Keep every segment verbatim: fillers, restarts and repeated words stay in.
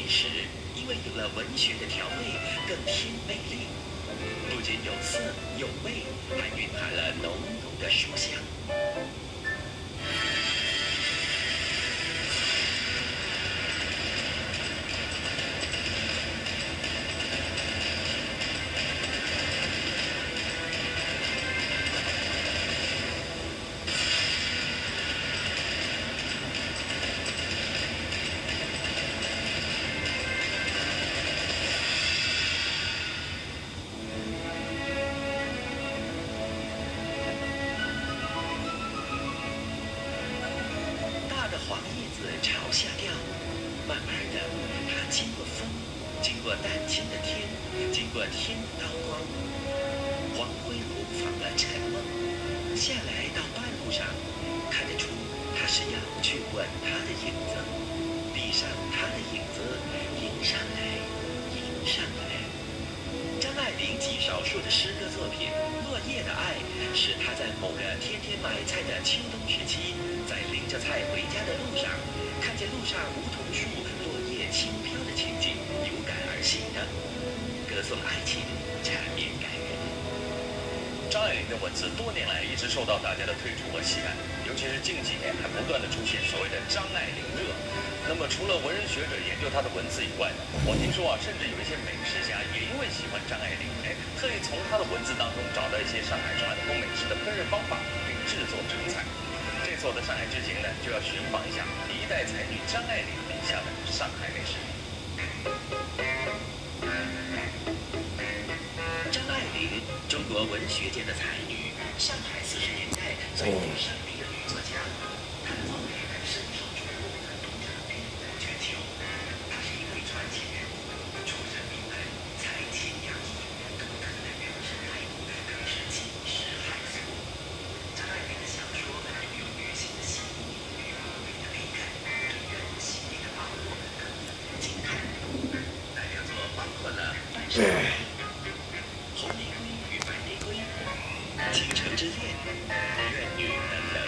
食因为有了文学的调味，更添魅力。不仅有色有味，还蕴含了浓浓的书香。 黄叶子朝下掉，慢慢的，它经过风，经过淡青的天，经过天刀光，黄灰湖放了沉梦，下来到半路上，看得出他是要去吻她的影子，地上她的影子迎上来，迎上来。张爱玲极少数的诗歌作品《落叶的爱》，是她在某个天天买菜的秋冬时期。 在拎着菜回家的路上，看见路上梧桐树落叶轻飘的情景，有感而写的，歌颂爱情，缠绵感人。 张爱玲的文字多年来一直受到大家的推崇和喜爱，尤其是近几年还不断的出现所谓的张爱玲热。那么除了文人学者研究她的文字以外呢，我听说啊，甚至有一些美食家也因为喜欢张爱玲，哎，特意从她的文字当中找到一些上海传统美食的烹饪方法，并制作成菜。 这次我的上海之行呢，就要寻访一下第一代才女张爱玲笔下的上海美食。 张爱玲，中国文学界的才女，上海四十年代最负盛名的女作家。她的作品深受瞩目，读者遍布全球。她是一位传奇人物，出身名门，才情洋溢，独特的人生态度更是惊世骇俗。张爱玲的小说拥有女性的细腻与完美的美感，对人心理的把握更令人惊叹。代表作包括了《半生缘》、《红玫瑰与白玫瑰》、《倾城之恋》、《怨女》等等。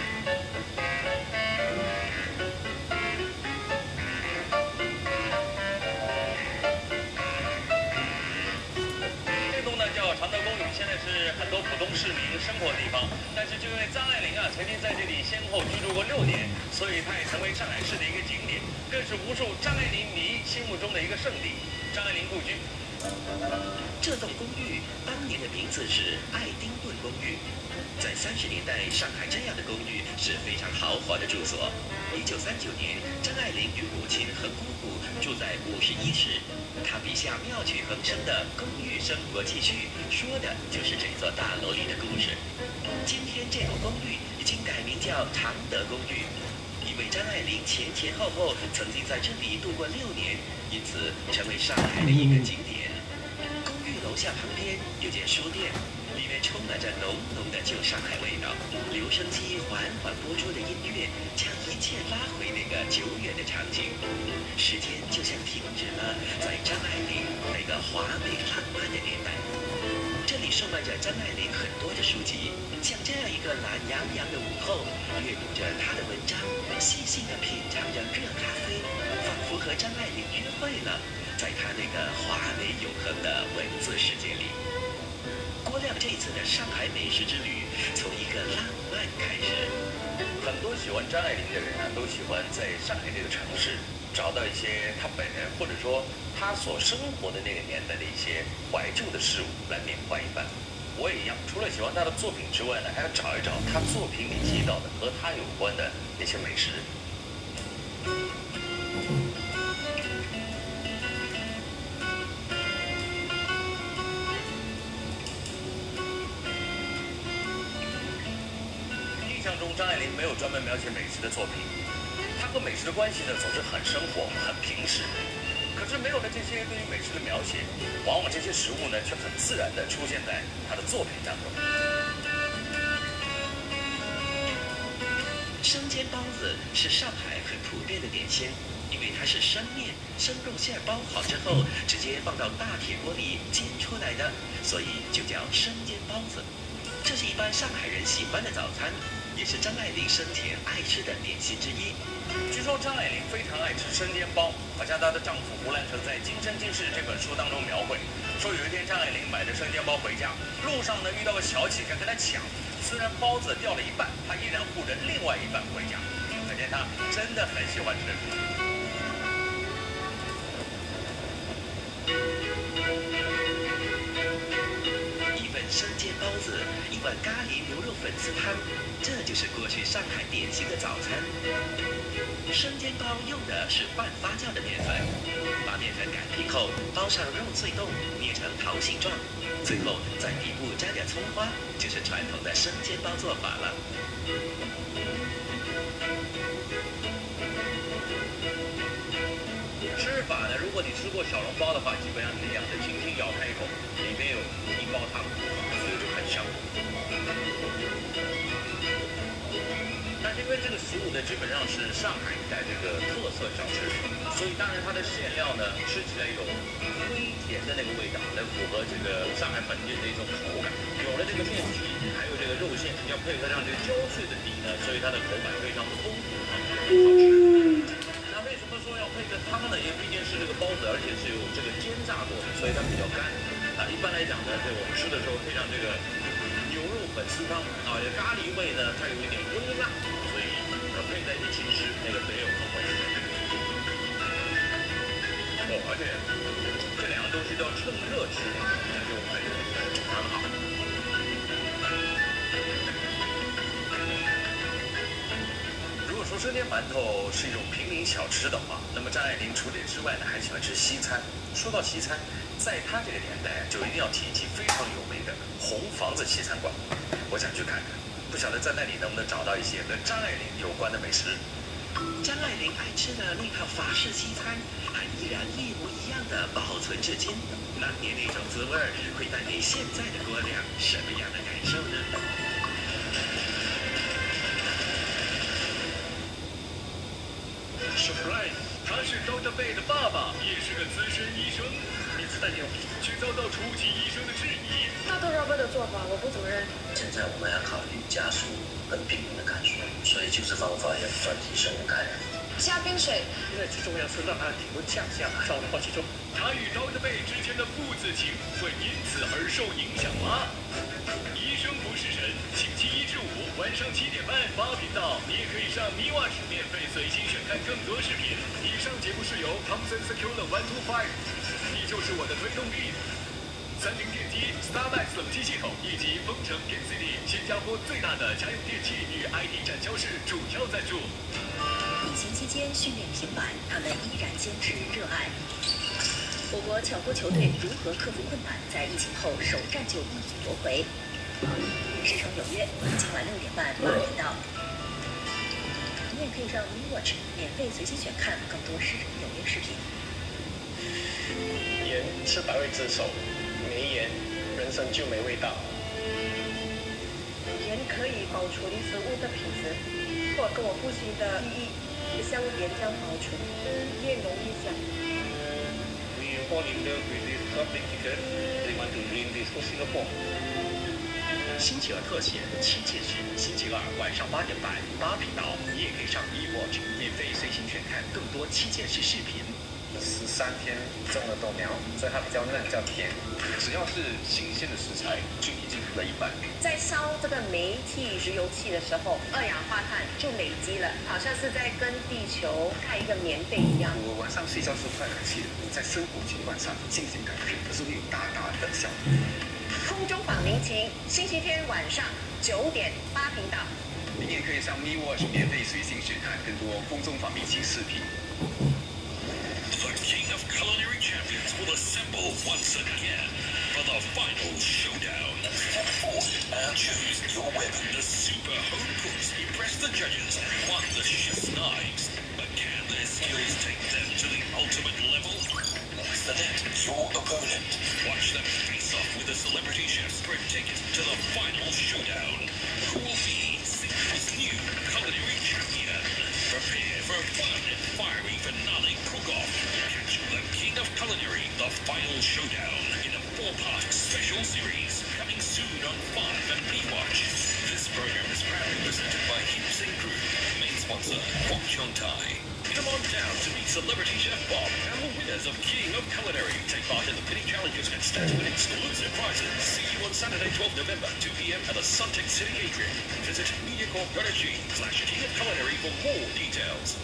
这栋呢叫常德公寓，现在是很多普通市民生活的地方。但是就因为张爱玲啊曾经在这里先后居住过六年，所以它也成为上海市的一个景点，更是无数张爱玲迷心目中的一个圣地——张爱玲故居。 这栋公寓当年的名字是爱丁顿公寓。在三十年代，上海这样的公寓是非常豪华的住所。一九三九年，张爱玲与母亲和姑姑住在五十一室。她笔下妙趣横生的公寓生活记叙，说的就是这座大楼里的故事。今天这栋公寓已经改名叫常德公寓，因为张爱玲前前后后曾经在这里度过六年，因此成为上海的一个景点。公寓楼下旁边有间书店，里面充满着浓浓的旧上海味道。留声机缓缓播出的音乐，将一切拉回那个久远的场景。时间就像停止了在张爱玲那个华美浪漫的年代。这里售卖着张爱玲很多的书籍，像这样一个懒洋洋的午后，阅读着她的文章，细细地品尝着热咖啡，仿佛和张爱玲约会了，在她那个华美永恒的文字世界里。郭亮这次的上海美食之旅，从一个浪漫开始。 很多喜欢张爱玲的人呢，都喜欢在上海这个城市找到一些他本人或者说他所生活的那个年代的一些怀旧的事物来缅怀一番。我也一样，除了喜欢他的作品之外呢，还要找一找他作品里提到的和他有关的那些美食。印象中，张爱玲没有专门描写美食的作品，她和美食的关系呢总是很生活、很平实。可是没有了这些对于美食的描写，往往这些食物呢却很自然地出现在她的作品当中。 生煎包子是上海很普遍的点心，因为它是生面、生肉馅包好之后，直接放到大铁锅里煎出来的，所以就叫生煎包子。这是一般上海人喜欢的早餐。 也是张爱玲生前爱吃的点心之一。 据说张爱玲非常爱吃生煎包，好像她的丈夫胡兰成在《今生今世》这本书当中描绘，说有一天张爱玲买着生煎包回家，路上呢遇到个小乞丐跟她抢，虽然包子掉了一半，她依然护着另外一半回家，可见她真的很喜欢吃。 生煎包子，一碗咖喱牛肉粉丝汤，这就是过去上海典型的早餐。生煎包用的是半发酵的面粉，把面粉擀平后包上肉脆冻，捏成桃形状，最后在底部沾点葱花，就是传统的生煎包做法了。 吃法呢，如果你吃过小笼包的话，基本上是这样的，轻轻咬开一口，里面有一包汤，所以就很香。但是因为这个食物呢，基本上是上海一带这个特色小吃，所以当然它的馅料呢，吃起来有微甜的那个味道，来符合这个上海本地的一种口感。有了这个面体，还有这个肉馅，要配合上这个焦脆的底呢，所以它的口感非常的丰富，好吃。为什么说要配个汤呢？因为毕竟是这个包子，而且是有这个煎炸过的，所以它比较干。啊，一般来讲呢，这我们吃的时候配上这个牛肉粉丝汤啊，咖喱味呢，它有一点微辣，所以要配在一起吃，那个贼有口味。哦，而且这两个东西都要趁热吃，那就很很好。说生煎馒头是一种平民小吃的话，那么张爱玲除这之外呢，还喜欢吃西餐。说到西餐，在她这个年代就一定要提及非常有名的红房子西餐馆。我想去看看，不晓得在那里能不能找到一些跟张爱玲有关的美食。 张爱玲爱吃的那套法式西餐，还依然一模一样的保存至今。当年那种滋味会带给现在的锅量什么样的感受呢 ？Surprise！ 他是高德贝的爸爸，也是个资深医生，因此却遭到初级医生的质疑。 大豆 Robert 的做法我不怎么认。 现在我们要考虑家属跟病人的感受，所以救治方法要专提生物感染。 加冰水， 现在最重要是让他的体温降下来，少了好几周。他与高德贝之间的父子情会因此而受影响吗？医生不是神，星期一至五晚上七点半八频道，你也可以上 MeWatch 免费随心选看更多视频。以上节目是由 Thomson Secure One Two Five， 你就是我的推动力。三菱电机 Starmax 冷气系统以及丰城 Game City 新加坡最大的家用电器与 I T 展销室主要赞助。 疫情期间训练停摆，他们依然坚持热爱。我国巧国球队如何克服困难，在疫情后首战就一举夺回？时程有约，今晚六点半八频道。你也可以上 MeWatch 免费随心选看更多师承有约视频。 盐吃百味之首，没盐人生就没味道。 盐可以保存食物的品质，或跟我父亲的记忆像盐这样保存，越容易想。 We fall in love with this public figure. They want to bring this to Singapore. 星期二特写七件事，星期二晚上八点半八频道，你也可以上 MeWatch 免费随心选看更多七件事视频。 十三天种的豆苗，所以它比较嫩，比较甜。只要是新鲜的食材，就已经了一半。 在烧这个煤气、石油气的时候，二氧化碳就累积了，好像是在跟地球盖一个棉被一样。 我晚上睡觉是不开冷气的，你在生活习惯上进行改变，可是会有大大的效果。 空中访民情，星期天晚上九点八频道。 你也可以上 MeWatch 免费随心选看更多空中访民情视频。 The King of Culinary Champions will assemble once again for the final showdown. And choose your weapon. The super home cooks impress the judges on the chef's knives. But can their skills take them to the ultimate level? Select your opponent. Watch them face off with the celebrity chefs for a ticket to the final showdown. Who will be Singapore new culinary champion? Prepare for a fun and fiery finale cook-off. Catch the King of Culinary, the final showdown in a four-part special series coming soon on Five and MeWatch. This program is proudly presented by Hughes and Group, main sponsor Kwok Chung Tai. Come on down to meet celebrity chef Bob and the winners of King of Culinary. Take part in the penny challenges and stand to win exclusive prizes. See you on Saturday, twelfth November, two p m at the Suntec City Atrium. Visit mediacorp.sg slash King of Culinary for more details.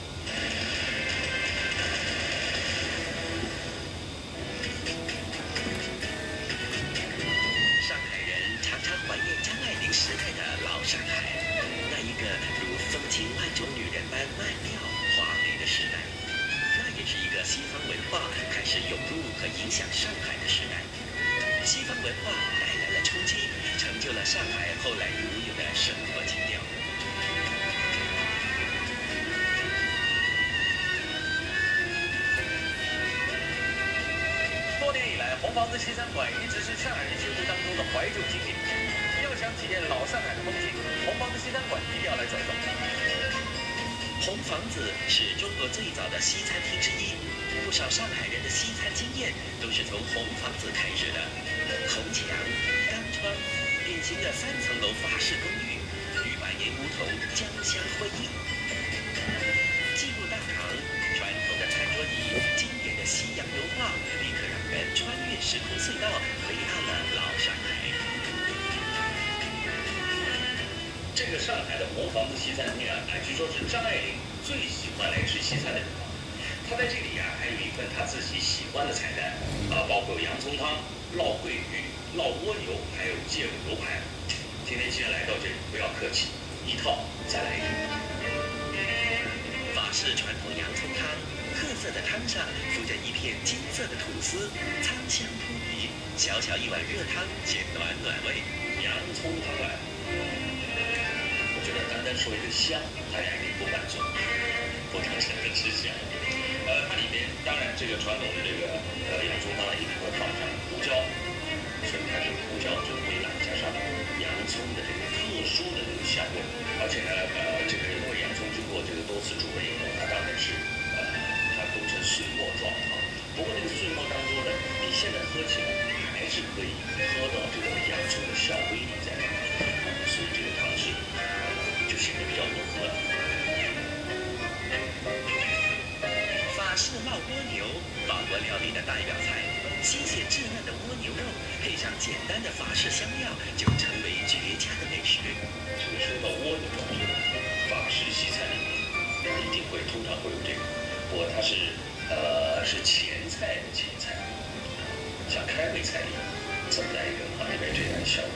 上海人常常怀念张爱玲时代的老上海，那一个如风情万种女人般曼妙华美的时代。那也是一个西方文化开始涌入和影响上海的时代。西方文化带来了冲击，成就了上海后来独有的生活情调。 多年以来，红房子西餐馆一直是上海人心目当中的怀旧经典。要想体验老上海的风景，红房子西餐馆一定要来走走。 红房子是中国最早的西餐厅之一，不少上海人的西餐经验都是从红房子开始的。红墙、钢窗，典型的三层楼法式公寓，与百年胡同交相辉映。进入大堂，传统的餐桌椅，经典的西洋油画，立刻让人穿越时空隧道，回到了老上海。 这个上海的红房子西餐厅啊，据说是张爱玲最喜欢来吃西餐的地方。她在这里啊，还有一份她自己喜欢的菜单啊，包括洋葱汤、烙桂鱼、烙蜗牛，还有芥末牛排。今天既然来到这里，不要客气，一套再来一个。 法式传统洋葱汤，褐色的汤上浮着一片金色的吐司，汤香扑鼻。小小一碗热汤，显暖暖胃。 洋葱汤来了。 我觉得单单说一个香，大家一定不满足，不能整个吃香。呃，它里面当然这个传统的这个呃洋葱汤一定会放上胡椒，所以它这个胡椒就微辣，加上洋葱的这个特殊的这个香味，而且呢，呃，这个因为洋葱经过这个多次煮了以后，它当然是呃它都成碎末状啊。不过这个碎末当中呢，你现在喝起来还是可以喝到这个洋葱的小微粒在里面，所以这个汤是。 就显得比较浓了。 法式烙蜗牛，法国料理的代表菜，新鲜稚嫩的蜗牛肉配上简单的法式香料，就成为绝佳的美食。 这个说到蜗牛啊，法式西餐里面，它一定会通常会有这个，不过它是呃是前菜的前菜，像开胃菜一样，这么来一个啊，里面这样的效果。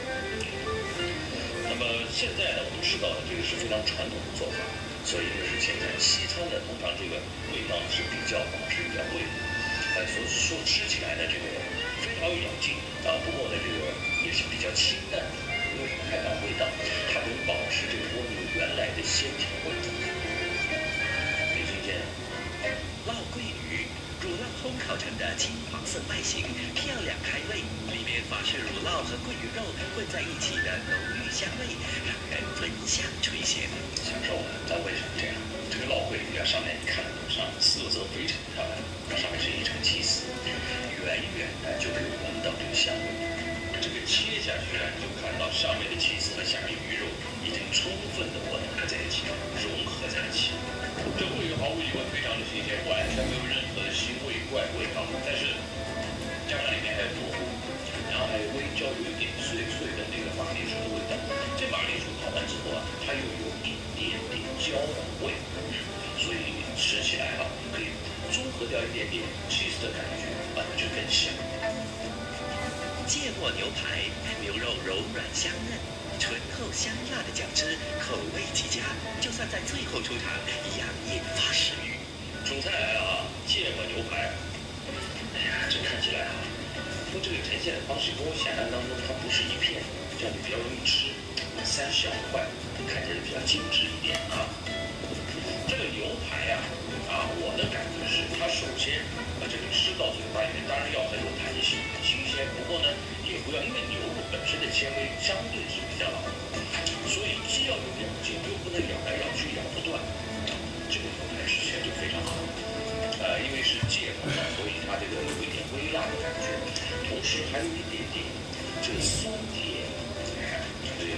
那么现在呢，我们吃到的这个是非常传统的做法，所以这个是前菜。西餐呢，通常这个味道是比较保持比较贵的，呃，所以说吃起来呢，这个非常有咬劲啊。不过呢，这个也是比较清淡的，没有什么太大味道，它能保持这个蜗牛原来的鲜甜味。没听见？ 烙桂鱼，乳酪烘烤成的金黄色外形，漂亮开胃，里面法式乳酪和桂鱼肉混在一起的浓郁香味，让人闻香垂涎。 享受了，那为什么这样？这个烙桂鱼啊，上面你看上色泽非常漂亮，它上面是一层起司，远远的就可以闻到这个香味。这个切下去呢，就看到上面的起司和下面鱼肉已经充分的混合在一起，融合在一起。这桂鱼毫无疑问非常的新鲜，完全没有任何的腥味怪味道，但是加上里面还有蘑菇，然后还有微焦，有一点碎碎的那个马铃薯的味道。这马铃薯烤完之后啊，它又有一点点焦的味，所以吃起来啊可以中和掉一点点 cheese 的感觉，啊就更香。 芥末牛排，牛肉柔软香嫩。 醇厚香辣的酱汁，口味极佳，就算在最后出场，一样引发食欲。 主菜来了啊，芥末牛排。哎呀，这看起来啊，不过这个呈现的方式跟我想象当中，它不是一片，这样就比较容易吃，三小块，看起来比较精致一点啊。这个牛排啊，啊，我的感觉是，它首先啊，这个吃到嘴巴里面，当然要很有弹性、新鲜，不过呢。 也不要，因为牛肉本身的纤维相对是比较老，所以既要有咬劲，又不能咬来咬去咬不断。这个牛排吃起来就非常好。呃，因为是芥末，所以它这个有一点微辣的感觉，同时还有一点点这个酸甜，哎，这个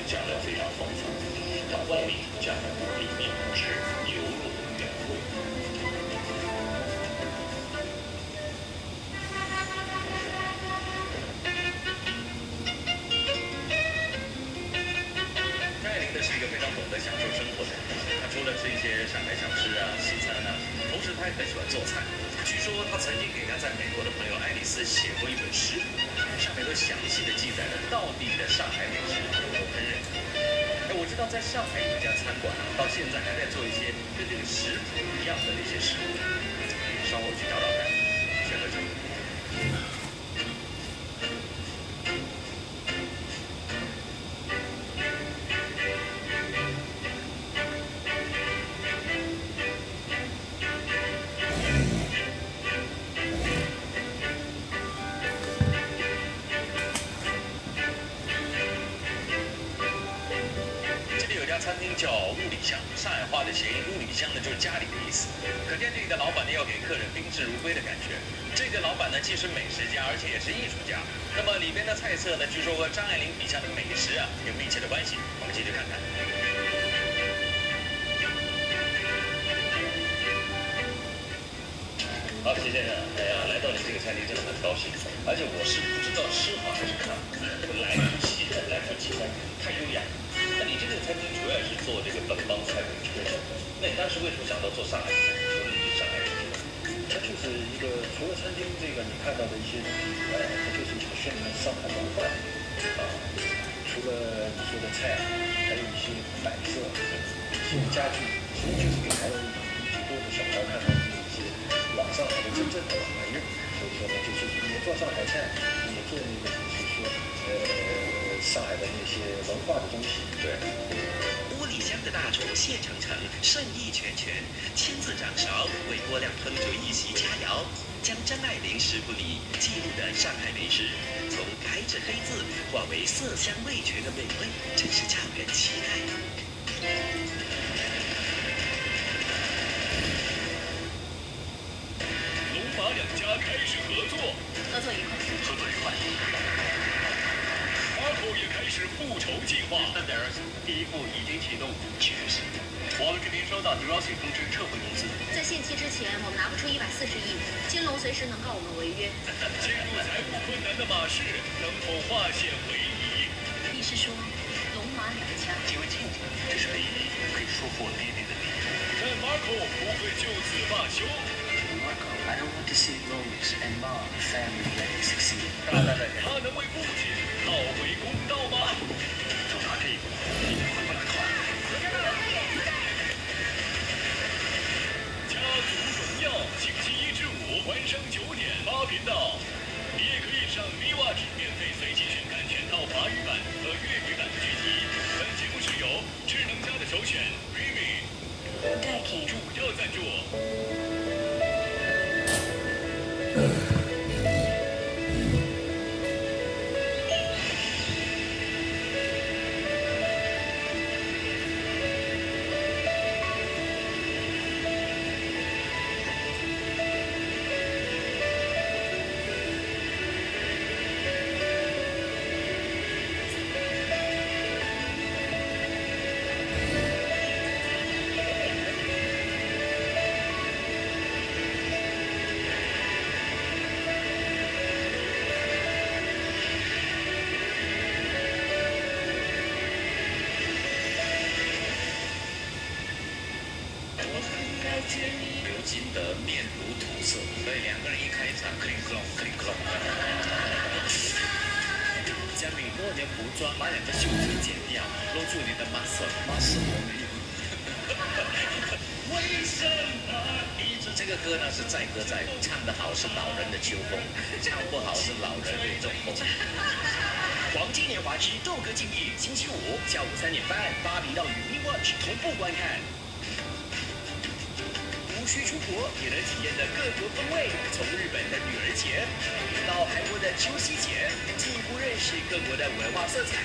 讲的非常丰富，它外面酱，里面是牛肉的原味。 张爱玲呢是一个非常懂得享受生活的人，她除了吃一些上海小吃啊、西餐啊，同时她也很喜欢做菜。据说她曾经给她在美国的朋友爱丽丝写过一本食谱，上面都详细的记载了道地的上海美食如何烹饪。哎，我知道在上海有一家餐馆啊，到现在还在做一些跟这个食谱一样的那些食物。稍后去找找看，先喝酒。餐厅叫屋里香，上海话的谐音屋里香呢就是家里的意思。可见这里的老板呢要给客人宾至如归的感觉。这个老板呢既是美食家，而且也是艺术家。那么里边的菜色呢，据说和张爱玲笔下的美食啊有密切的关系。我们继续看看。好，谢先生，哎呀，来到你这个餐厅真的很高兴，而且我是不知道吃好还是看好，来不及的，来不及的，太优雅。那你这个餐厅主要是做这个本帮菜为主，那你当时为什么想到做上海菜？除了你是上海人， 它就是一个除了餐厅这个你看到的一些东西以外，它就是一个宣传上海文化啊。除了你说的菜，还有一些摆设、一些家具，其实就是给台湾很多的小孩看到的一些老上海的真正的老玩意。所以说呢，就是也做上海菜，也做那个就是说呃。上海的那些文化的东西，对。 屋里香的大厨谢成成盛意全全，亲自掌勺为郭亮烹煮一席佳肴，将张爱玲食谱里记录的上海美食，从白纸黑字化为色香味全的美味，真是叫人期待。 龙马两家开始合作， 合作愉快， 合作愉快。Marco 也开始复仇计划。 第一步已经启动，确实。我们这边收到 De Rossi 通知撤回融资。 在限期之前，我们拿不出一百四十亿，金龙随时能告我们违约。 陷入财务困难的马氏能否化险为夷？ 你是说龙马两家？ 因为亲戚，这是唯一可以说服我爹爹的理由。 但 Marco 不会就此罢休。 Marco, I don't want to see Rose and Ma family let it succeed. 他能为父亲讨回公道吗？ 就他这一步，一定回不来头。 家族荣耀，星期一至五晚上九点八频道，你也可以上 V Watch 免费随机选看全套华语版和粤语版的剧集。本节目是由智能家的首选 Remy 主要赞助。 刘金德面如土色，所以两个人一开场 ，click clong click clong。 将你多年不抓，把两个袖子剪掉，露出你的 muscle muscle。为什么？ 这个歌呢是载歌载舞，唱得好是老人的秋风，唱不好是老人的中风。 黄金年华之斗歌竞技，星期五下午三点半，八频道与 V Watch 同步观看。无需出国也能体验的各国风味，从日本的女儿节到韩国的秋夕节，进一步认识各国的文化色彩。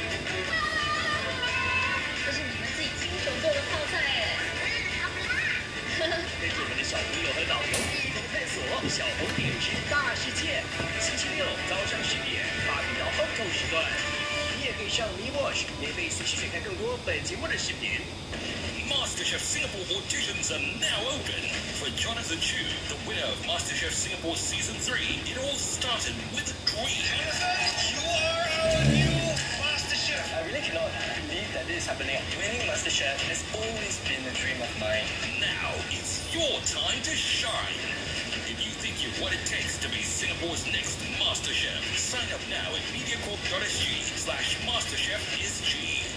这是你们自己亲手做的泡菜哎， 跟着我们的小朋友和导游一同探索小红点之大世界。星期六早上十点，八频道后头时段，你也可以上 Me Watch 免费随时观看更多本节目的视频。 MasterChef Singapore auditions are now open. For Jonathan Chu, the winner of MasterChef Singapore Season three, it all started with a dream. You are our new MasterChef. I really cannot believe that this is happening. Winning MasterChef has always been a dream of mine. Now it's your time to shine. If you think you've what it takes to be Singapore's next MasterChef, sign up now at mediacorp.sg slash MasterChefSG.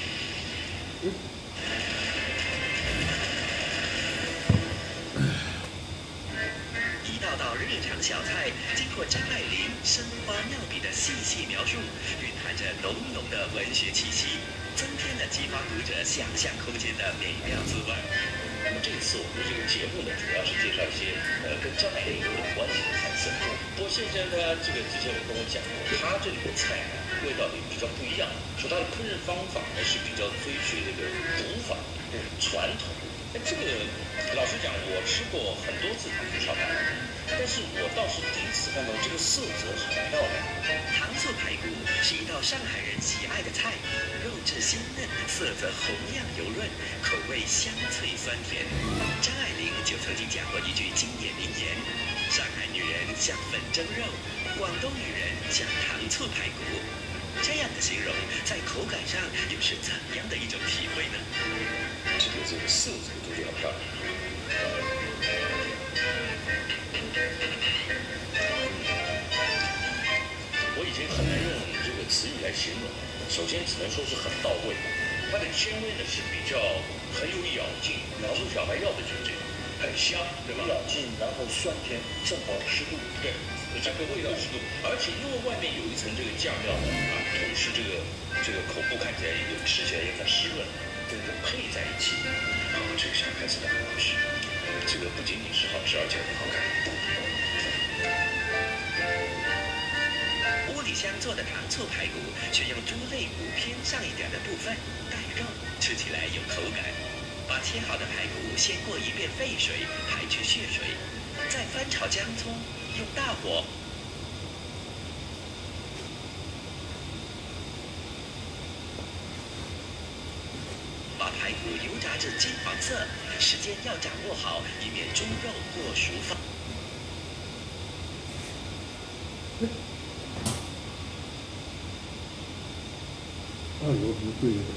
一道道日常小菜，经过张爱玲生花妙笔的细细描述，蕴含着浓浓的文学气息，增添了激发读者想象空间的美妙滋味。 那么这次我们这个节目呢，主要是介绍一些呃跟张爱玲有关系的菜色。不过现在他这个之前我跟我讲过，他这里的菜呢味道也比较不一样，说他的烹饪方法呢是比较追随这个古法、传统。哎，这个老实讲，我吃过很多次糖醋烧排，但是我倒是第一次看到这个色泽很漂亮。 糖醋排骨是一道上海人喜爱的菜，肉质鲜嫩，色泽红亮油润，口味香脆酸甜。张爱玲就曾经讲过一句经典名言：上海女人像粉蒸肉，广东女人像糖醋排骨。这样的形容，在口感上又是怎样的一种体会呢？ 这个这个色泽都非常漂亮。我已经很难用这个词语来形容，首先只能说是很到位。它的鲜味呢是比较很有咬劲，然后小白要的就是这个，很香，对吧？ 咬劲，然后酸甜正好适度， 对，这个味道适度，而且因为外面有一层这个酱料呢，啊，同时这个这个口部看起来也吃起来也很湿润。这个配在一起，然后这个小孩子的很好吃，这个不仅仅是好吃，而且很好看。 屋里香做的糖醋排骨，选用猪肋骨偏上一点的部分，带肉，吃起来有口感。把切好的排骨先过一遍沸水，排去血水，再翻炒姜葱，用大火。把排骨油炸至金黄色，时间要掌握好，以免猪肉过熟放。 二楼不对的。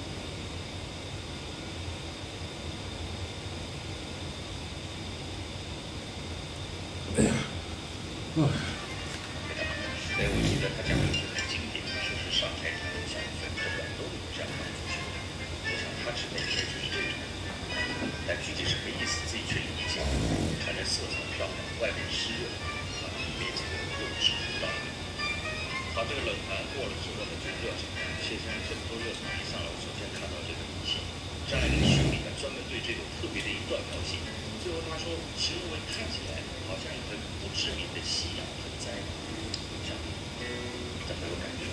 哎呀，啊！ 哎，我记得他讲的是很经典，说是上海人像粉的广东人这样糖醋吃。我想他指的应该就是这种，但具体什么意思自己去理解。看着色彩漂亮，外面湿润，啊，里面这个肉质不大。好，这个冷盘过了之后呢，就热炒。谢先生这么多热炒一上来，我首先看到这个米线，张爱玲书里面专门对这个特别的一段描写。最后他说，形容为看起来好像一盆不知名的西洋盆栽，这样，这很有感觉。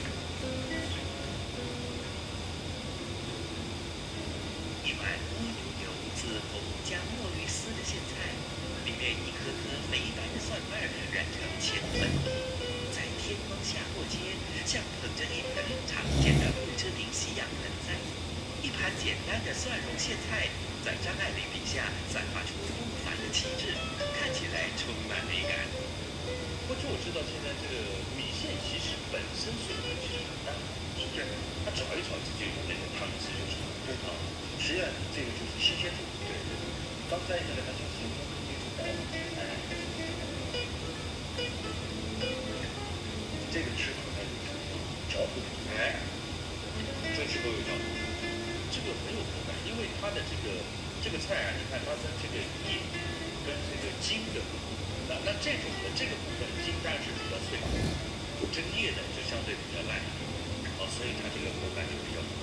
一碗蜗牛油紫红加墨绿丝的咸菜，里面一颗颗肥白的蒜瓣染成浅粉红，在天光下过街，像捧着一盆常见的不知名西洋盆栽。一盘简单的蒜蓉苋菜，在张爱玲笔下散发出不凡的气质，看起来充满美感。 不过就我知道，现在这个米线其实本身水分其实很大，是这样，它炒一炒直接有那个汤汁就出来，对啊。 实际上这个就是新鲜度，对对对。刚才那个它就是用这种白米，哎，这个吃法它就是角度， 哎，这时候有角度。这个很有口感，因为它的这个这个菜啊，你看它的这个叶跟这个茎的部分，那那这种的这个部分茎当然是比较脆，这个叶呢就相对比较烂，哦，所以它这个口感就比较好。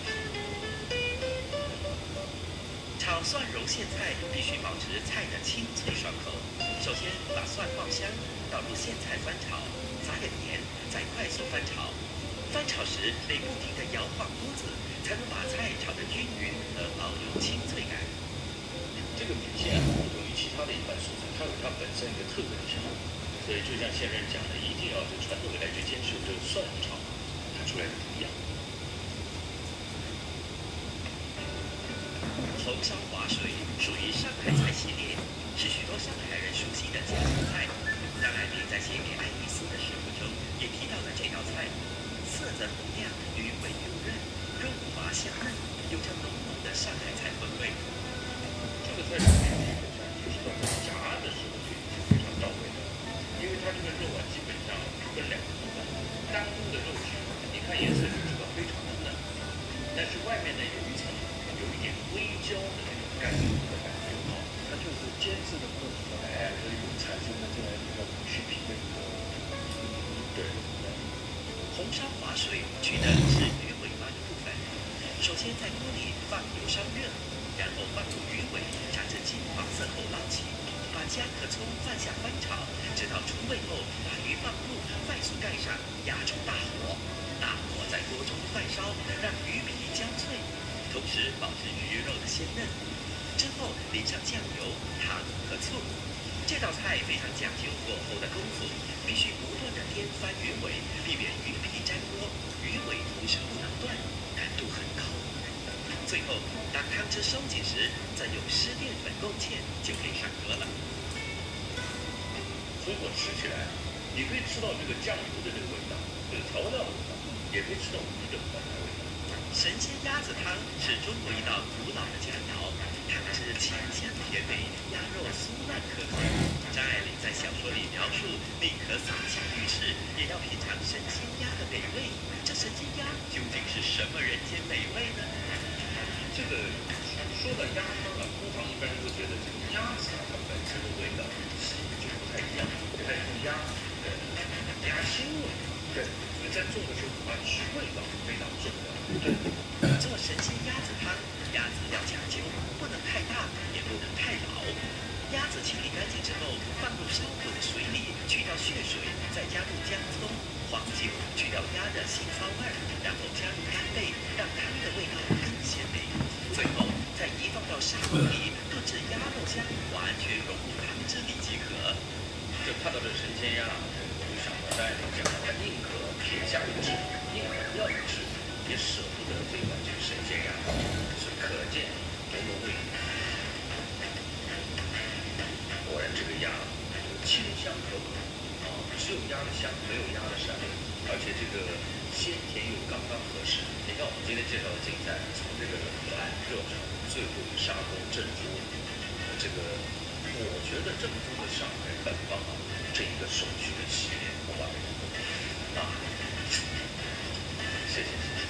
炒蒜蓉苋菜必须保持菜的清脆爽口。首先把蒜爆香，倒入苋菜翻炒，撒点盐，再快速翻炒。翻炒时得不停地摇晃锅子，才能把菜炒得均匀和保留清脆感。 这个米线啊，不同于其他的一般蔬菜，它有它本身一个特别的香味。所以就像先生讲的，一定要就传统以来就坚持这个蒜炒，它出来的不一样。 烧滑水属于上海菜系列，是许多上海人熟悉的家常菜。张爱玲在写给爱丽丝的诗赋中也提到了这道菜，色泽红亮，鱼尾油润，肉滑香嫩，有着浓浓的上海菜风味。 这个菜里面就是到夹的时候就已经非常到位了，因为它这个肉啊基本上分两个部分，当中的肉质你看颜色就知道非常的嫩，但是外面呢有一层有一点微焦的那种干油的感觉啊， 它就是煎制的过程中，哎，所以产生了这样一个去皮的一个。 对。 红烧滑水取的是鱼尾巴的部分，首先在锅里放油烧热，然后放入鱼尾，炸至金黄色后捞起，把姜和葱放下翻炒，直到出味后把鱼放入，快速盖上，压住大火，大火在锅中翻烧，让鱼皮焦脆，同时保持鱼肉的鲜嫩。之后淋上酱油、糖和醋。这道菜非常讲究火候的功夫，必须不断的颠翻鱼尾，避免鱼皮粘锅，鱼尾同时不能断，难度很高。最后，当汤汁收紧时，再用湿淀粉勾芡，就可以上桌了。 水果吃起来，你可以吃到这个酱油的这个味道，这个调料的味道，也可以吃到鱼的本来味道。 神仙鸭子汤是中国一道古老的佳肴，汤汁清香甜美，鸭肉酥烂可口。张爱玲在小说里描述，宁可洒下鱼翅，也要品尝神仙鸭的美味。这神仙鸭究竟是什么人间美味呢？ 这个说到鸭汤啊，通常一般人都觉得这个鸭子啊，它本身的味道就不太一样，给它用鸭呃鸭腥味，对，所以在做的时候啊，是味道非常重要。 对，做神仙鸭子汤，鸭子要讲究，不能太大，也不能太老。鸭子清理干净之后，放入烧滚的水里，去掉血水，再加入姜葱、黄酒，去掉鸭的腥臊味儿，然后加入干贝，让汤的味道更鲜美。最后再移放到砂锅里炖至鸭肉香完全融入汤汁里即可。 就看到这神仙鸭，我就想到张爱玲讲的，她宁可撇下鱼翅，宁可不要鱼翅，也舍不得这碗这个神仙鸭，是可见多么味。果然这个鸭清香可口啊，只有鸭的香，没有鸭的膻味，而且这个鲜甜又刚刚合适。你看我们今天介绍的竞赛，从这个冷盘热炒，最后以砂锅正桌，这个我觉得正宗的上海本帮啊，这一个手续的系列完美啊，谢谢谢谢。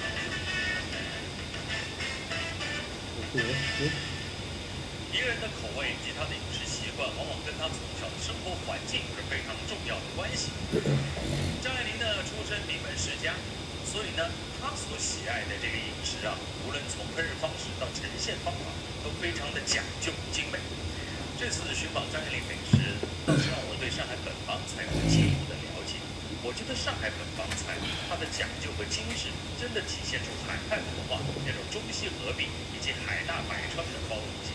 一个人的口味及他的饮食习惯，往往跟他从小的生活环境有着非常重要的关系。张爱玲呢，出身名门世家，所以呢，她所喜爱的这个饮食啊，无论从烹饪方式到呈现方法，都非常的讲究精美。这次寻访张爱玲美食，倒是让我对上海本帮菜有进一步的了解。我觉得上海本帮菜，它的讲究和精致，真的体现出海派文化那种中西合璧以及海纳百川的包容性。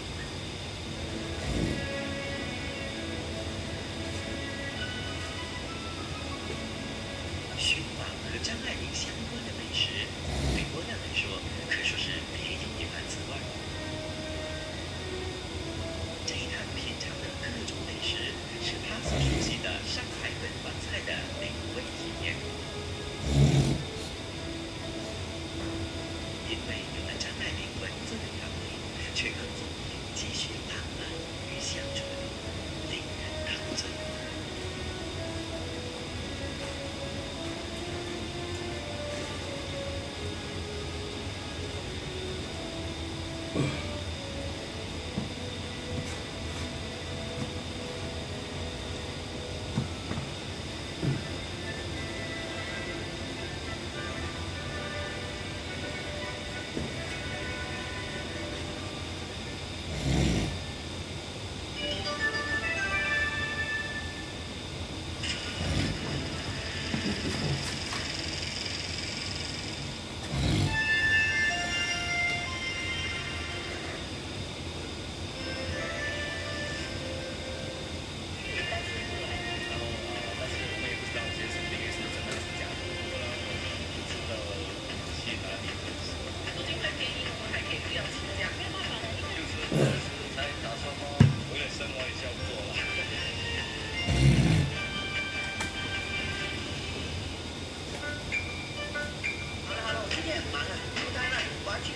寻访和张爱玲相关的美食，对郭亮来说可说是别有一番滋味。这一趟品尝的各种美食，是他所熟悉的上海本帮菜的美味体验。因为有了张爱玲文字的调味，却更丰富积蓄浪漫与香醇，令人陶醉。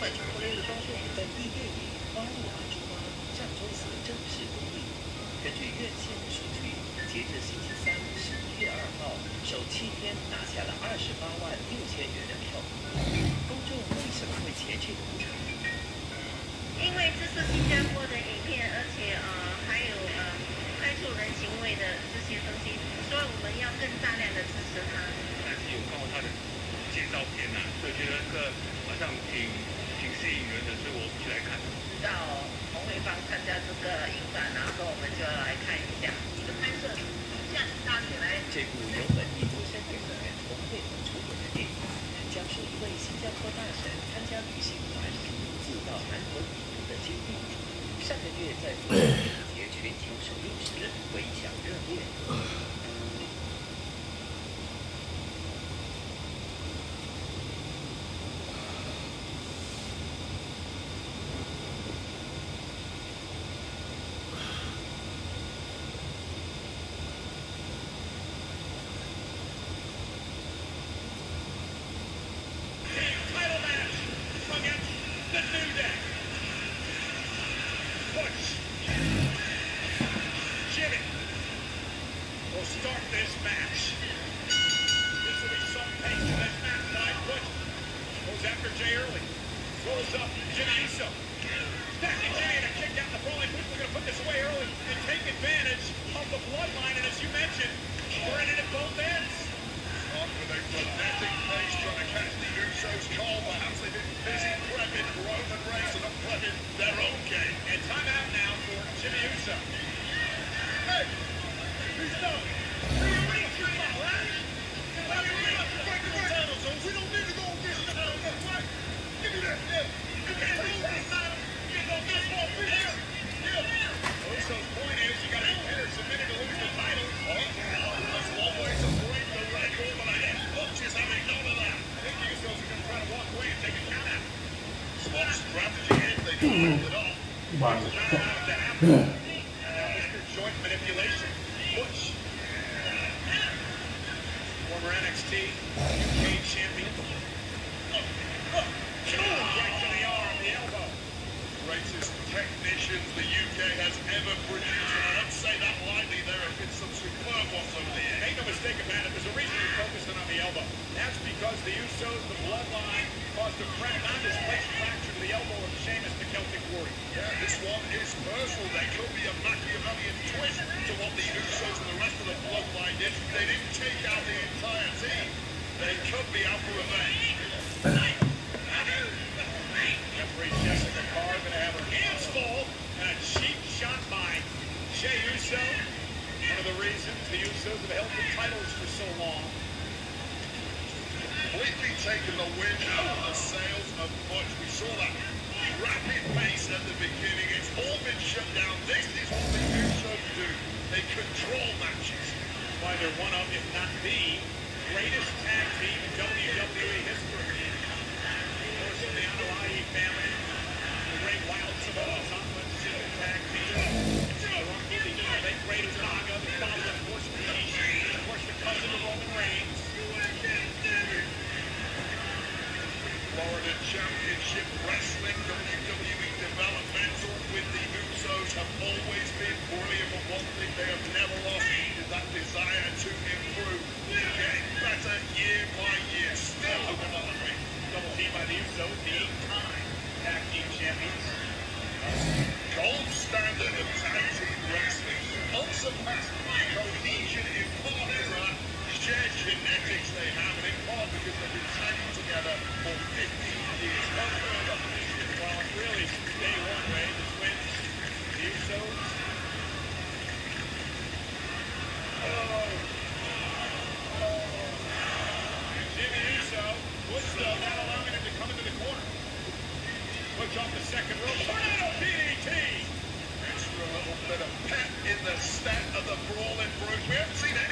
环球 Player 高速本地电影《花木兰之花》上周四正式公映。根据院线的数据，截至星期三十一月二号，首七天拿下了二十八万六千元的票房。公众为什么会前去鼓场？ 因为这是新加坡的影片，而且呃还有呃拍出人情味的这些东西，所以我们要更大量的支持他。 但是有看过他的介绍片啊，所以觉得这个好像挺挺吸引人的，所以我去来看。 到红卫方参加这个影展，然后我们就要来看一下。你们拍摄下大雪来。 这部由本地资深演员洪慧红主演的电影，讲述一位新加坡大婶参加旅行团，独自到韩国旅游的经历。上个月在福建电影节全球首映时，回响热烈。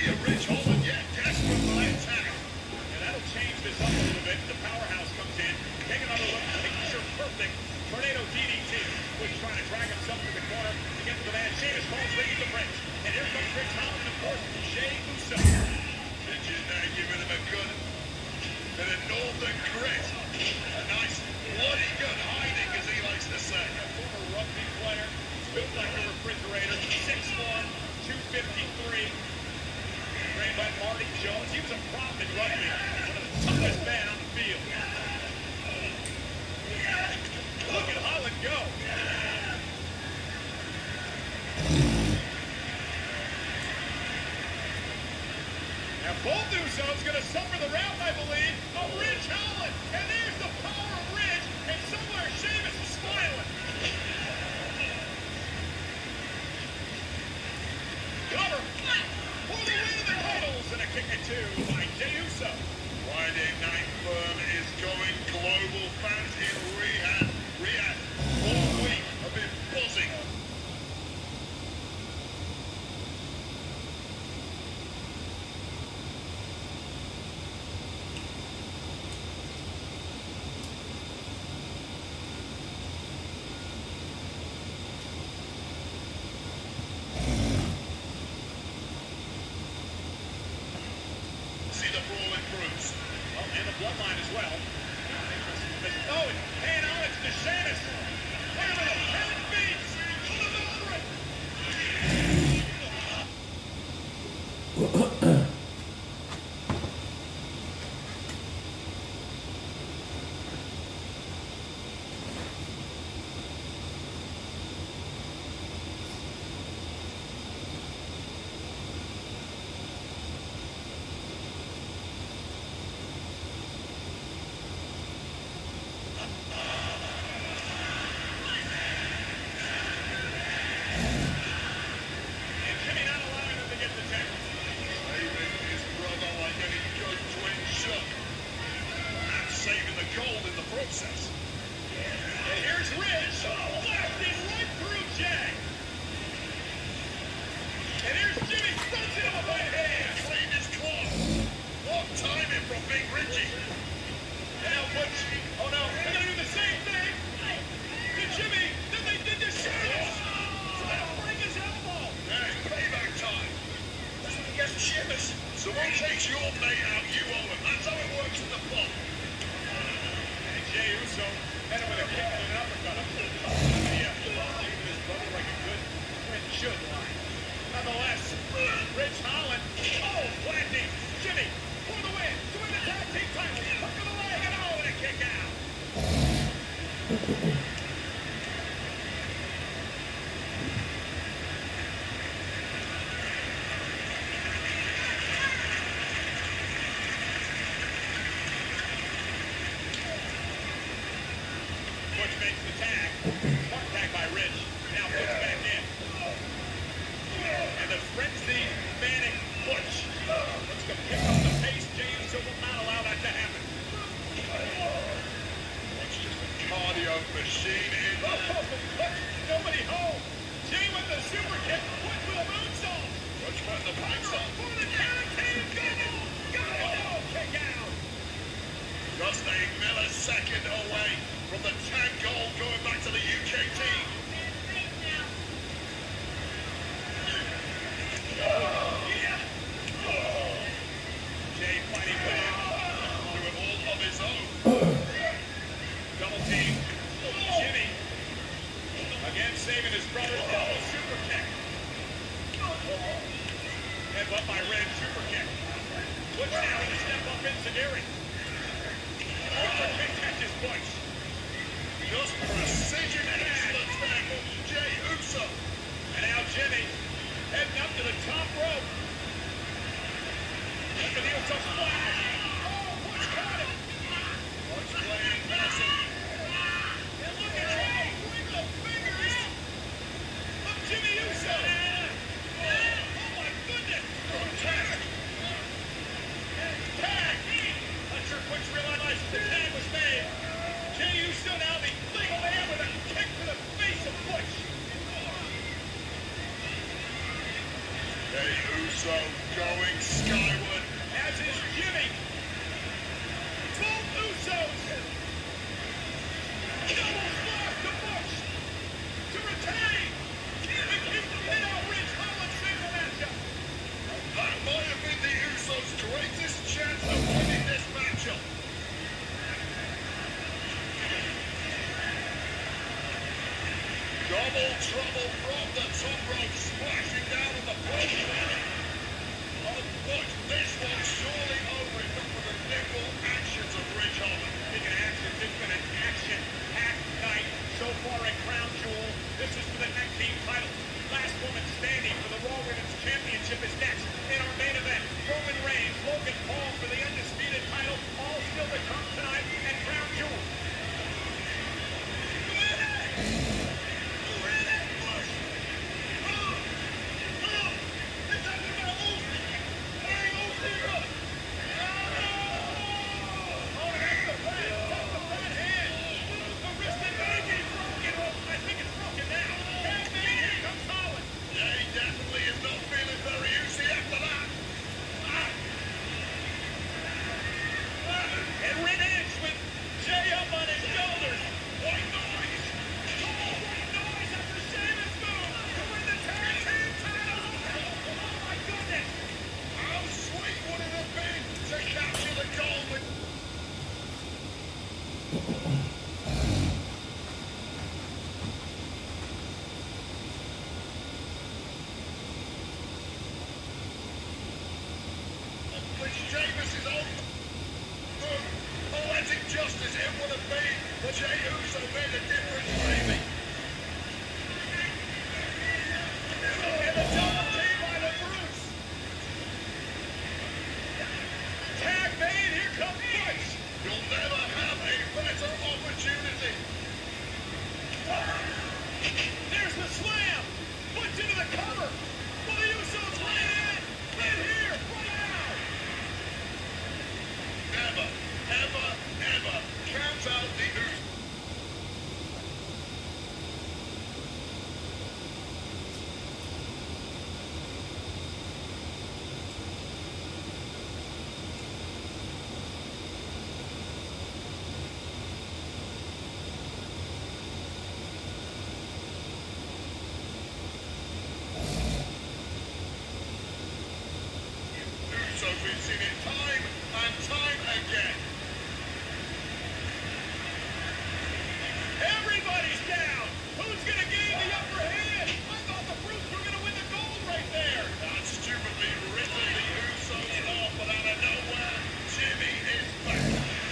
Change this up a little bit. The powerhouse comes in. he was a problem in rugby. One of the toughest men on the field. Look at Holland go. Now both Usos going to suffer the wrath, I believe, of Ridge Holland. And there's the power of Ridge. And somewhere Sheamus is smiling. Cover for the win of the titles and a kick at two by Jey Uso. Friday Night Firm is going global. Fans in Riyadh. Riyadh all week have been buzzing. See the brawling Bruce. Oh, and the bloodline as well. Oh, and paying homage to Sheamus. Look at the ten beats for the veteran. Process. And here's Ridge, blasting right through Jey. And here's Jimmy, stunts him with a right hand. Clean his cloth. What timing from Big Richie. And now Butch, oh no, they're going to do the same thing to Jimmy that they did to Sheamus. Trying to break his elbow. Hey, payback time. That's what he gets to Sheamus. Someone takes your mate out, you owe him. That's how it works in the plot. Jey Uso met him with a kick and an uppercut. Yeah, leaving his brother like a good friend should line. Nonetheless, Ridge Holland, oh, planting. Jimmy, for the win, to win the tag team title. Hook of the leg, and oh, and a kick out. Butch makes the tag. Smart tag by Ridge. Now Butch back in. And the frenzy manic Butch. Let's go pick up the pace. Jey Uso will not allow that to happen. It's just a cardio machine in Oh, Butch, nobody home. Jey with the super kick. Butch with a moonsault. Butch putting the pants on. For the tag team title. Got it. Oh, kick out. Just a millisecond away from the tag goal going back to the U K team. Yeah. Jey fighting back. Doing all of his own. Double team. Jimmy. Again saving his brother. Double super kick. Headbutt by Red. Super kick. Butch now with a step up Enziguri. Super kick catches Butch. Just precision excellence there from Jey Uso. And now Jimmy heading up to the top rope. Look at the Uso splash. Oh, Butch got it. Butch playing massive. And look at Jey. Bring the fingers of Jimmy Uso. Oh, my goodness. Tag. Tag. Not sure Butch realized the tag was made. Jey Uso now the legal man with a kick to the face of Butch. Jey Uso going skyward. As is Jimmy. Both Usos. Double splash to Butch. To retain. And keep the pin out. Ridge Holland saves the matchup. That might have been the Usos' greatest chance of winning this matchup. Double trouble from the top rope, splashing down on the front. Oh, Butch, this one surely fast as it would have been, but Jey Uso made a difference, baby. And the double team by the Bruce. Tag made, here comes Butch. You'll never have a better opportunity. There's the slam. Butch into the cover. Will the Usos win it? In here, right now. Never, ever, ever count out the Usos. So we've seen it time and time again. Everybody's down. Who's going to gain the upper hand? I thought the Brutes were going to win the gold right there. Not stupidly written the Usos off, but out of nowhere, Jimmy is back.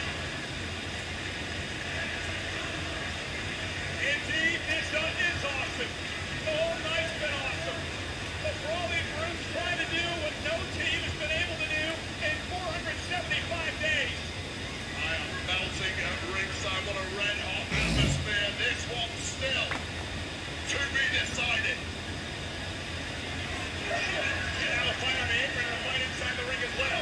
Indeed, this is awesome. The whole night's been awesome. The Brawling Brutes trying to do what no team has been able to do in four hundred seventy-five days. I am melting at ringside. What a red-hot atmosphere. This one still to be decided. Get out of fight on the apron and a fight inside the ring as well.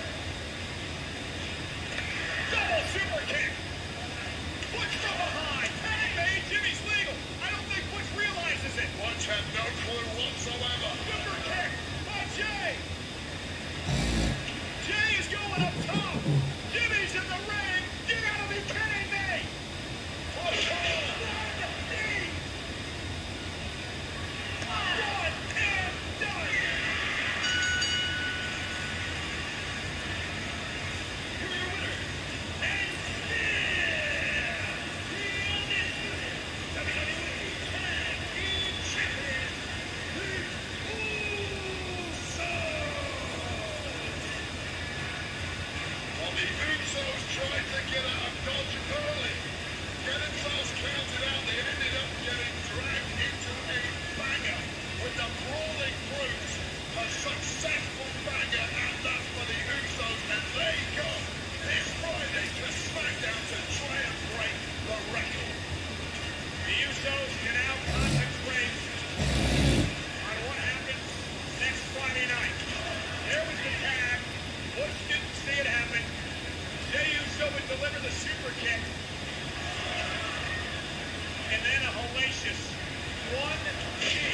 Double super kick. Butch from behind. Tag made. Jimmy's legal. I don't think Butch realizes it. Butch had no clue whatsoever. Super kick by Jey. Jey is going up top. Jimmy's in the ring. You gotta be kidding me. One, knee. One and done. Here are your winners. And still, the undisputed W W E Tag Team Champions, the Usos. Well, the Usos tried to get out of Dodge early. Get themselves counted out. They ended up getting dragged into a banger with the Brawling Brutes. A successful banger at that for the Usos. And they go this Friday to SmackDown to try and break the record. The Usos can now concentrate on what happens next Friday night. There was the tag. Butch didn't see it happen. Jey Uso would deliver the super kick. And then a hellacious one, two.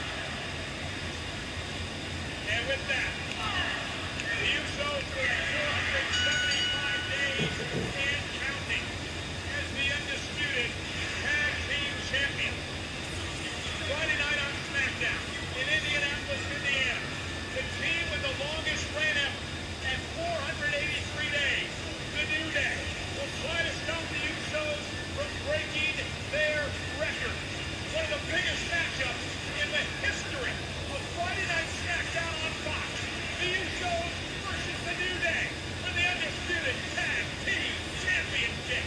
And with that, the Usos for four hundred seventy-five days and counting as the undisputed Tag Team Champions. Friday night on SmackDown in Indianapolis, Indiana. The team with the longest reign ever at four hundred eighty-three days. The New Day will try to stop the Usos from breaking their record. One of the biggest matchups in the history of Friday Night SmackDown on Fox. The Usos versus the New Day for the undisputed Tag Team Championship.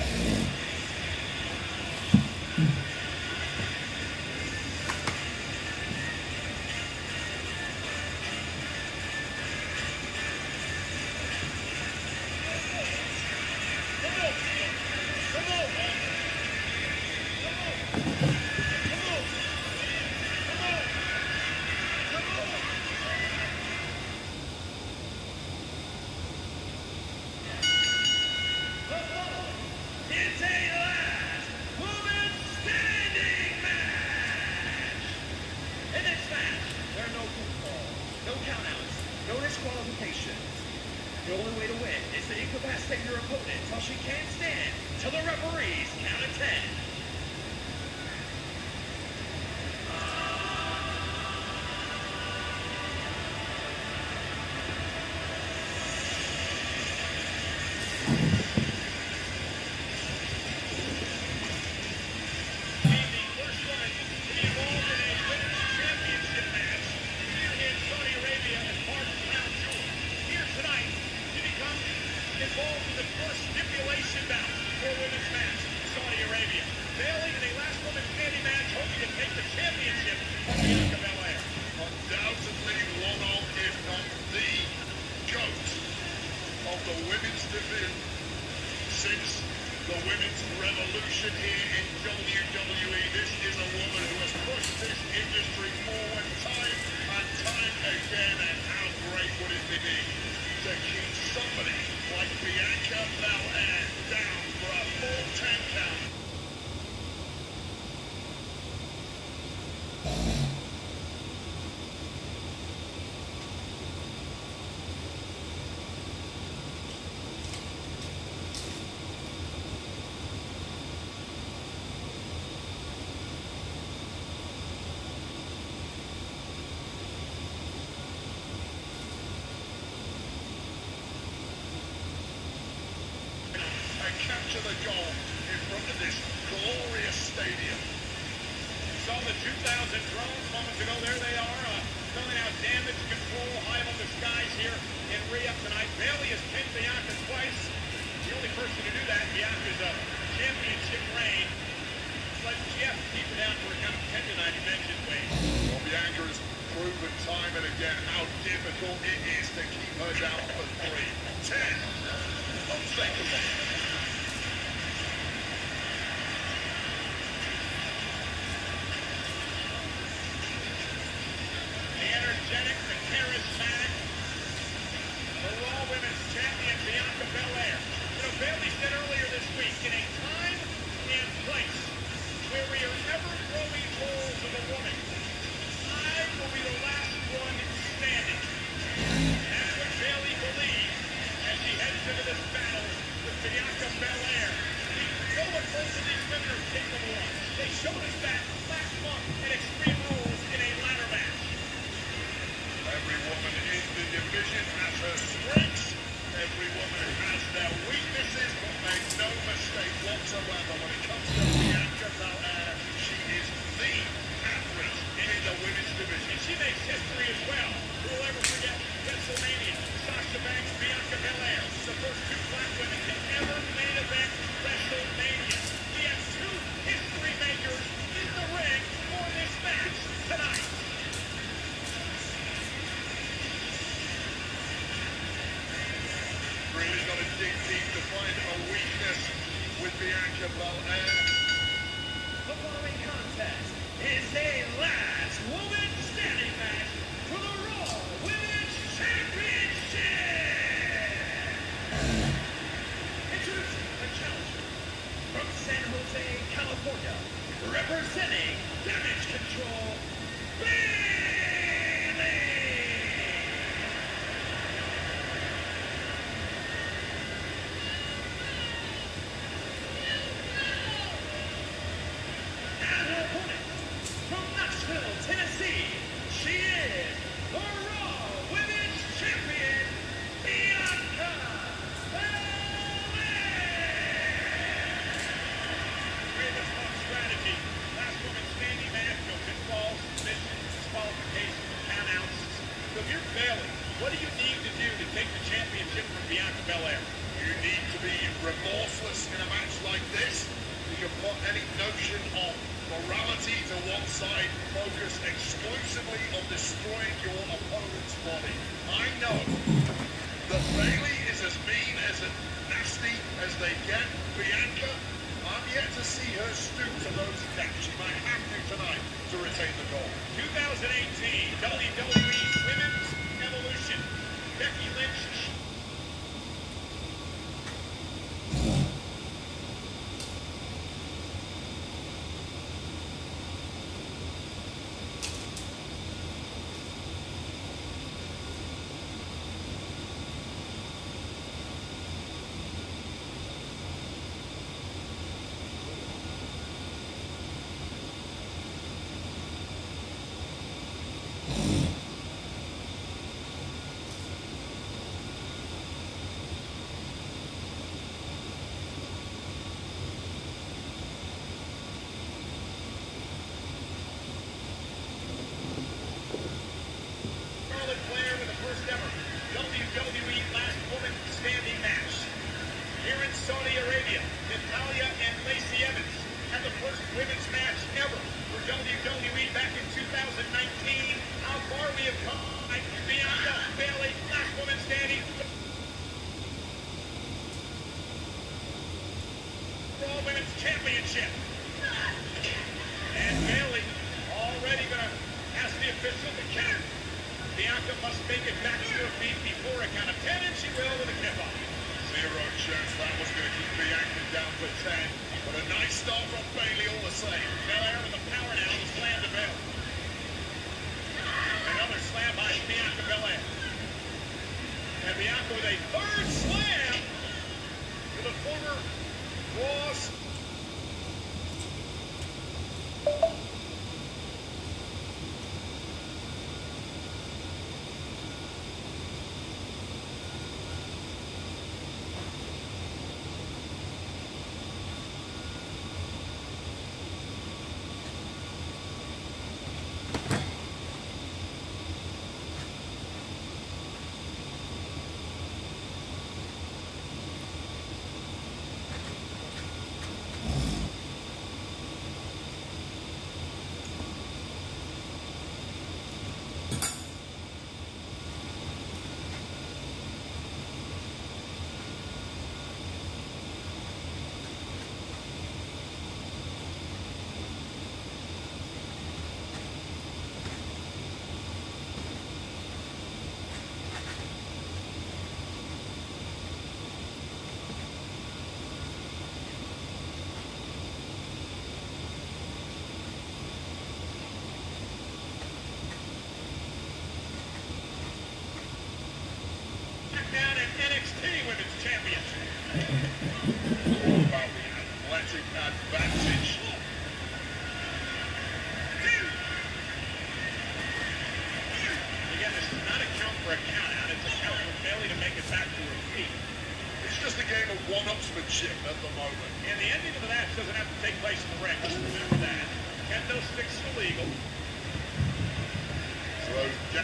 It's a last woman standing match. In this match, there are no pinfalls, no countouts, no disqualifications. The only way to win is to incapacitate your opponent until she can't stand till the referees count to ten. involved in the first stipulation bout for a women's match in Saudi Arabia. Bayley in a last woman standing match hoping to take the championship from Bianca Belair. Undoubtedly one of, if not the GOAT of the women's division since the women's revolution here in W W E. This is a woman who has pushed this industry forward time and time again, and how great would it be to keep somebody like Bianca Belair down for a full ten count. Capture the goal in front of this glorious stadium. We saw the two thousand drones moments ago. There they are, uh, filling out damage control high above the skies here in Riyadh tonight. Bayley has pinned Bianca twice. The only person to do that, Bianca's uh, championship reign. Let Jeff keep her down for a kind of tendonitis, you mentioned, Wayne. Well, Bianca has proven time and again how difficult it is to keep her down for three. Ten. Unshakable. Energetic and charismatic, the Raw Women's Champion, Bianca Belair. You know, Bayley said earlier this week, in a time and place where we are ever growing roles of a woman, I will be the last one standing. That's what Bayley believes as she heads into this battle with Bianca Belair. We know what both of these women are capable of. They showed us that last month in Extreme Rules in a ladder match. Every woman in the division has her strengths. Every woman has their weaknesses, but make no mistake whatsoever when it comes to Bianca Belair. She is the athlete in the women's division. And she makes history as well. Who will ever forget WrestleMania? Sasha Banks, Bianca Belair, the first two black women to ever main event WrestleMania. We have two history makers in the ring for this match tonight. Really got to dig deep to find a weakness with Bianca Belair. The following contest is a last woman standing match for the Raw Women's Championship. Introducing the challenger from San Jose, California, representing Damage Control, Bayley. Tennessee, she is the Raw Women's Champion, Bianca Belair. Ravens talk strategy. Last woman standing match, no pinfalls, submissions, disqualifications, countouts. So if you're Bayley, what do you need to do to take the championship from Bianca Belair? You need to be remorseless in a match like this. You can put any notion of morality to one side, focus exclusively on destroying your opponent's body. I know that Bayley is as mean, as nasty as they get. Bianca, I'm yet to see her stoop to those depths. She might have to tonight to retain the gold. twenty eighteen W W E Women's Evolution. Becky Lynch. World Women's Championship. And Bailey already going to ask the official to count. Bianca must make it back to her feet before a count of ten, and she will with a kip-off. Zero chance that was going to keep Bianca down for ten. But a nice start from Bailey all the same. Belair with the power now to slam to Bailey. Another slam by Bianca Belair. And Bianca with a third slam to the former Raw's. Down at N X T Women's Championship. All about the athletic advantage. Again, this is not a count for a count out. It's a count for Bailey to make it back to her feet. It's just a game of one-upsmanship at the moment. And the ending of the match doesn't have to take place in the ring. Just remember that. Kendo sticks to legal. So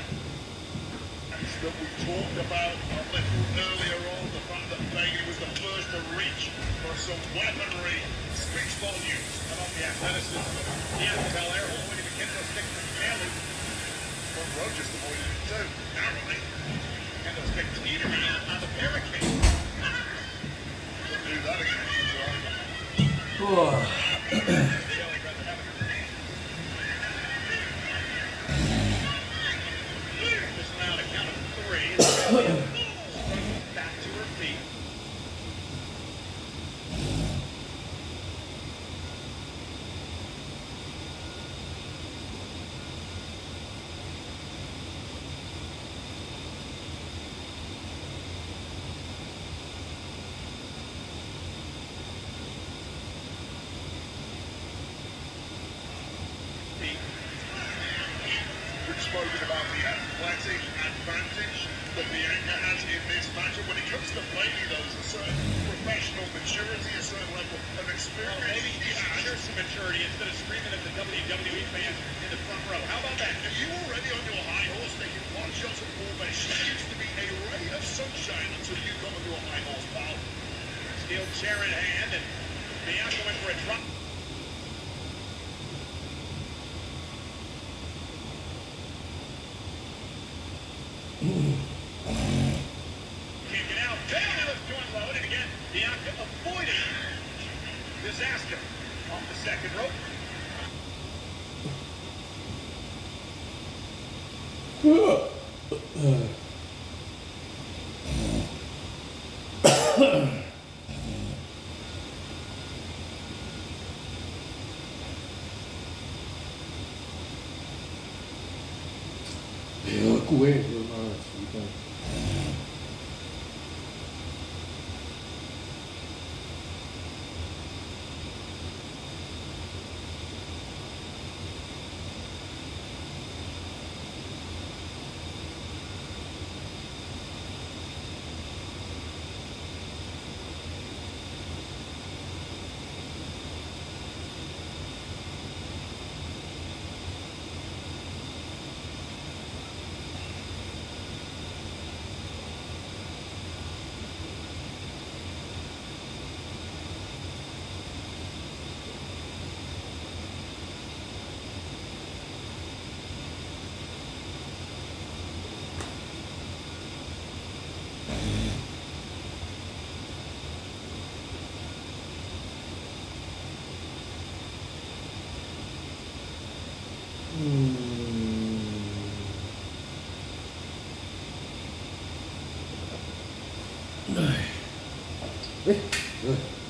that we talked about a little earlier on, the fact that Bailey was the first to reach for some weaponry speaks volumes about the athleticism of Bianca Belair, all the way to the kendo stick from Bailey. Front row just avoided it too, narrowly. Kendo stick teetering on the barricade. Couldn't do that again. Oh. Back to her feet. We've spoken about the athletic advantage that Bianca has in this match. And when it comes to Bailey, though, there's a certain professional maturity, a certain level of experience. Well, maybe you should show some maturity instead of screaming at the W W E fans in the front row. How about that? Are you already on your high horse taking one shot at Paul? She used to be a ray of sunshine until you come on your high horse, pal. Steel chair in hand, and Bianca went for a drop. Can't get out. Bailey was doing low, and again, Bianca avoiding disaster off the second rope. 顾卫是妈的奇怪。 哎，哎，嗯。